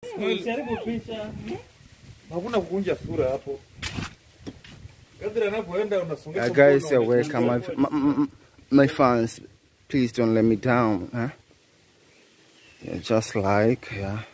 Jaribu picha. Hakuna kukunja sura hapo. Kadri anapoenda unasongesha. Guys, welcome my fans. Please don't let me down, huh? Yeah, just like, yeah.